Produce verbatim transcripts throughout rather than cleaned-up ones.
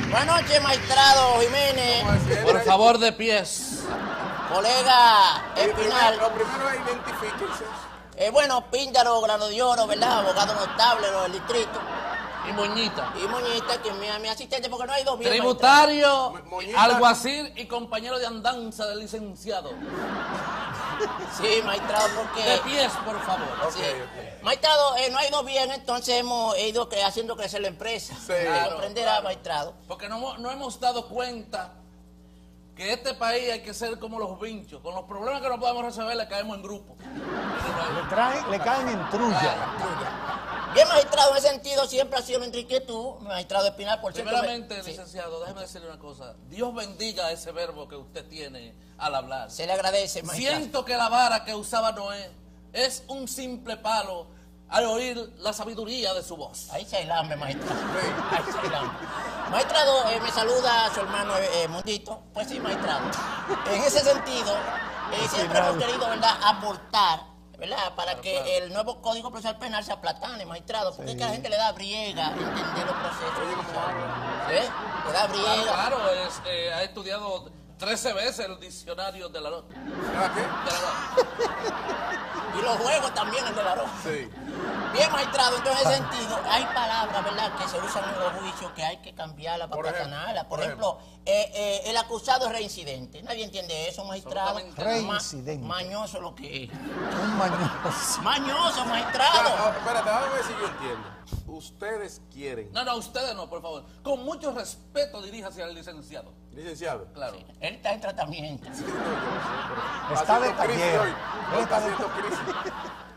Buenas noches, magistrado Jiménez. Por favor, de pies. Colega Espinal. Lo primero es identifíquense. Eh, bueno, Píndaro, Grano de Oro, ¿verdad? Abogado notable del distrito. Y Moñita. Y Moñita, que es mi, mi asistente, porque no hay dos bien. Tributario, Moñita. alguacil y compañero de andanza del licenciado. Sí, magistrado, porque... De pies, por favor. Sí. Okay, okay. Magistrado, eh, no ha ido bien, entonces hemos ido cre haciendo crecer la empresa. Sí. Claro, comprenderá, magistrado. Porque no, no hemos dado cuenta que este país hay que ser como los vinchos. Con los problemas que no podemos resolver le caemos en grupo. Le, traen, le caen en trulla. Bien, magistrado, en ese sentido siempre ha sido mi inquietud, magistrado Espinal, por cierto. Primeramente, me... sí. licenciado, déjeme decirle una cosa. Dios bendiga ese verbo que usted tiene al hablar. Se le agradece, magistrado. Siento que la vara que usaba Noé es un simple palo al oír la sabiduría de su voz. Ahí se ailambe, magistrado. Ahí se ailambe. Magistrado, eh, me saluda a su hermano eh, Mundito. Pues sí, magistrado. En ese sentido, eh, siempre hemos querido, ¿verdad?, aportar, ¿verdad?, para Claro, que claro. el nuevo Código Procesal Penal se aplatane, magistrado, porque sí. Es que a la gente le da briega entender los procesos. ¿Sí? Le da briega. Claro, claro, es, eh, ha estudiado trece veces el diccionario de la nota. ¿Ah, qué? De la nota. Y los juegos también, el de la ropa. Sí. Bien, magistrado, entonces en ese sentido, hay palabras, ¿verdad?, que se usan en los juicios que hay que cambiarlas para Por ejemplo, platanarlas. Por, por ejemplo, eh, eh, el acusado es reincidente. Nadie entiende eso, magistrado. Absolutamente Ma- Reincidente. mañoso lo que es. Un mañoso. Mañoso, Ya, magistrado. ah, espérate, vamos a ver si yo entiendo. Ustedes quieren, No, no, ustedes no, por favor. Con mucho respeto diríjase al licenciado. licenciado. Claro. Él está en tratamiento. Sí, no, yo no sé, pero Está de haciendo crisis taller. hoy. Él No, está está de haciendo crisis.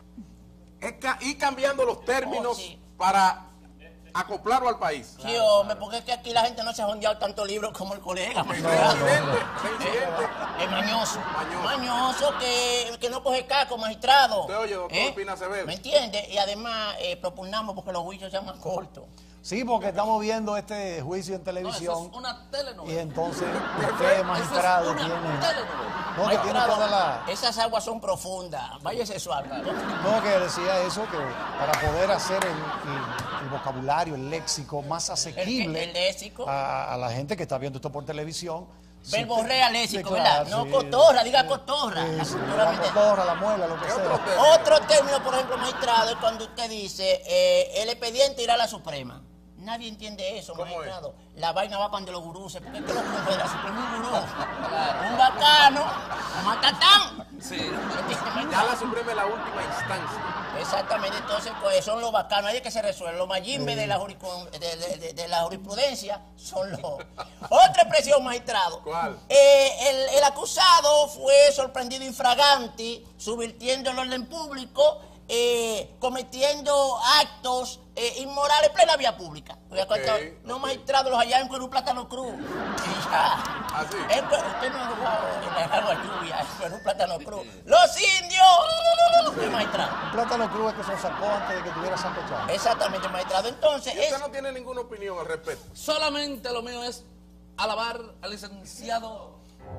Es ca- ir cambiando los términos Oh, sí. para acoplarlo al país. Sí, hombre, porque es que aquí la gente no se ha jondeado tanto libros como el colega. Reincidente, reincidente. Es mañoso. Mañoso. Mañoso que, que no coge caco, magistrado. Usted oye, doctor Espina Acevedo. ¿Me entiende? Y además eh, propugnamos porque los juicios sean más cortos. Sí, porque estamos viendo este juicio en No, televisión. eso es una telenovela. Y entonces Eso usted, es magistrado, una tiene... telenovela. No, que tiene Magistrado, toda la... esas aguas son profundas. Váyase suave. No, que decía eso, que para poder hacer el, el- el vocabulario, el léxico más asequible El- el léxico. A, a la gente que está viendo esto por televisión. Verborrea Sí, léxico, claro, ¿verdad? No sí. cotorra, diga Sí, cotorra. sí, La sí, cultura la mente- cotorra, la muela, lo que ¿Qué sea. otro tema? Otro término, por ejemplo, magistrado, es cuando usted dice eh, el expediente irá a la Suprema. Nadie entiende eso, ¿Cómo magistrado. La vaina va cuando los guruses, porque es que los gurús de la Suprema es un gurú. Un bacano, un matatán. Sí. ¿Entiende, Ya magistrado? la Suprema es la última instancia. Exactamente, entonces pues son los bacanos, ahí es que se resuelven. Los mayimbe de, la juricu- de, de- de- de la jurisprudencia son los... Otra expresión, magistrado. ¿Cuál? Eh, el, el acusado fue sorprendido infraganti, subvirtiendo el orden público, eh, cometiendo actos eh, inmorales en plena vía pública. Oiga, cuánto- no, ok. magistrado, los allá en Perú Plátano Cruz. Y ya. ¿Ah, sí? En Perú- usted no ha jugado en la agua lluvia, en Perú Plátano Cruz. ¡Los indios! Sí, magistrado. Un plátano cruz que se lo sacó antes de que tuviera Santo Chávez. Exactamente, magistrado. Entonces, Y usted es... no tiene ninguna opinión al respecto. Solamente lo mío es alabar al licenciado.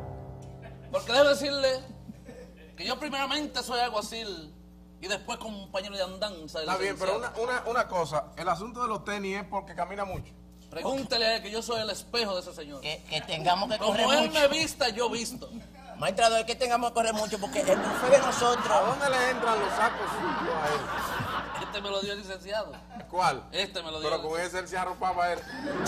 Porque debo decirle que yo primeramente soy alguacil y después compañero de andanza del Está bien, pero licenciado. una, una, una cosa, el asunto de los tenis es porque camina mucho. Pregúntele a él que yo soy el espejo de ese señor. que, que tengamos que Como correr él mucho. me vista, yo visto. Magistrado, es que tengamos que correr mucho porque el buffet de ¿A nosotros... dónde le entran los sacos suyos a Este me lo dio el licenciado. él? ¿Cuál? Este me lo dio. Pero con ese él se arropaba a él.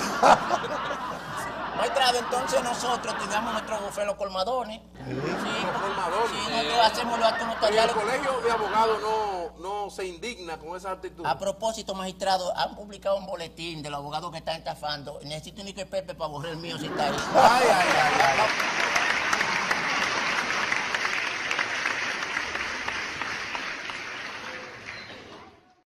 Magistrado, entonces nosotros tengamos nuestro buffet en los colmadones. Sí, Los colmadones. sí, nosotros hacemos los actos Y el notariales. colegio de abogados no, no se indigna con esa actitud. A propósito, magistrado, han publicado un boletín de los abogados que están estafando. Necesito un Ike Pepe para borrar el mío si está ahí. Ay, ay,